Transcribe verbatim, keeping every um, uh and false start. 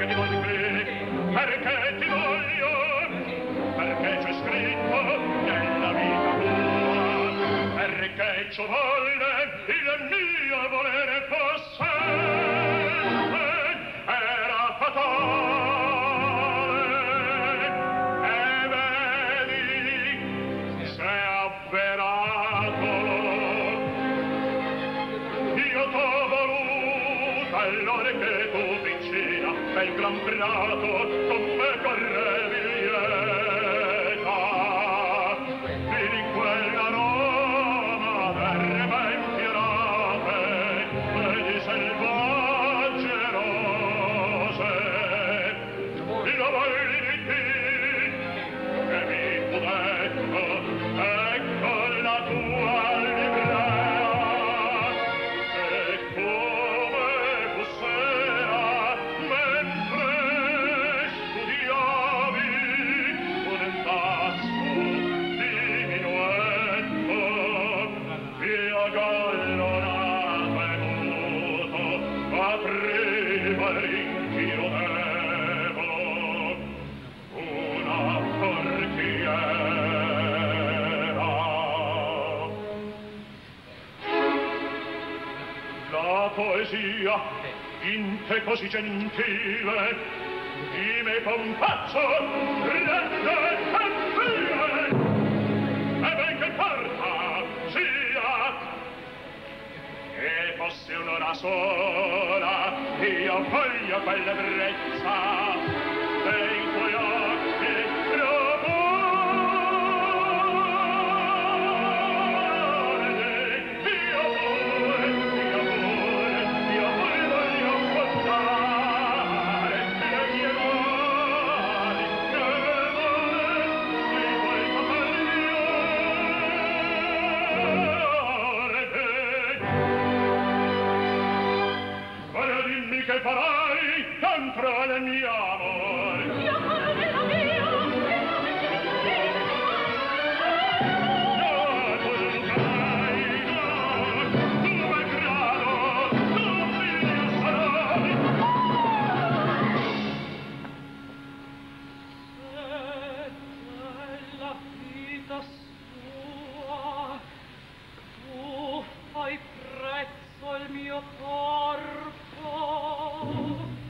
perché ti voglio qui, perché ti voglio, perché c'è scritto nella vita tua, perché ciò volle il mio volere fosse, era fatale. Allora che tu vicina bel gran prato con me correvi lieta in quella Roma d'erbe infierate e di selvagge rose lo volli di te che mi fu detto ecco la tua livrea poesia in te così gentile di me compazzo rende canzile e ben che porta sia e fosse un'ora sola io voglio quella brezza dei tuoi occhi che farai contro il mio amore? Io come nella mia, no, tu sai, no, tu malgrado, tu mio sarai. Se la vita sua, tu fai prezzo al mio corpo,